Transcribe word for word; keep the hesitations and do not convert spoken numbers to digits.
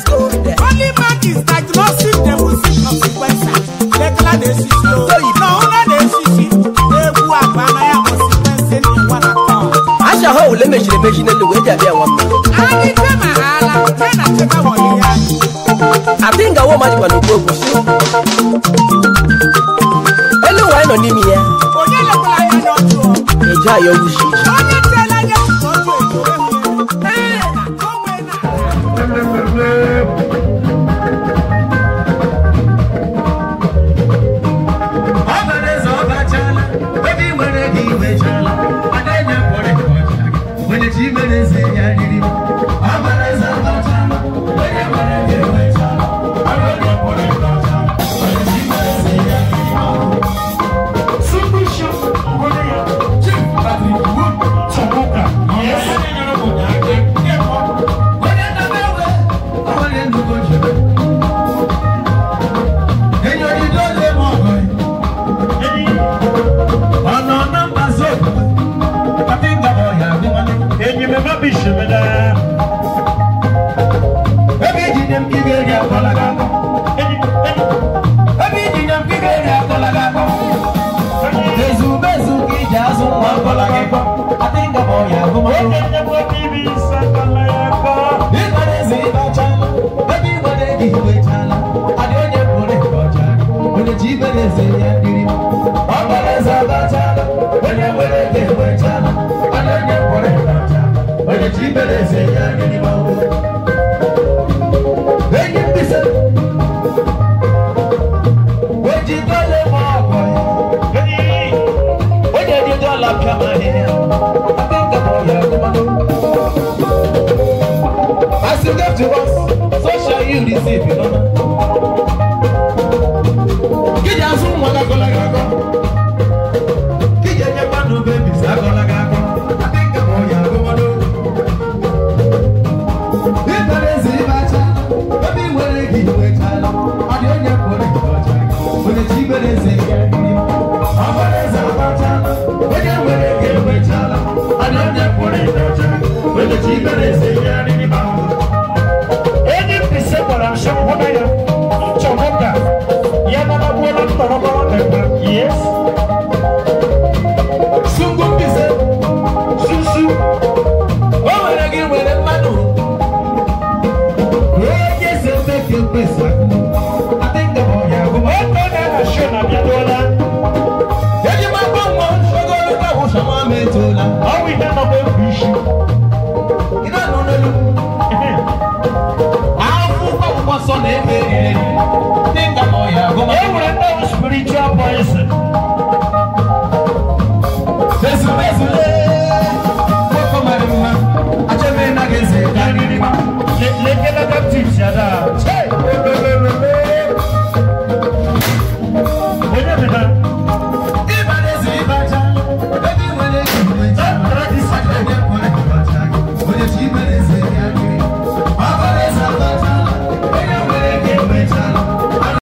Only man is diagnosing the music consequence. Declare the C C O. No, not the C C. They who are banana consequence in one account. I shall hold the machine the machine and the way that one. I need to my hala. Can I check out what I think I want my one to go. Hello, I don't need me here. Oh, you look like I don't know. Enjoy your wish. Let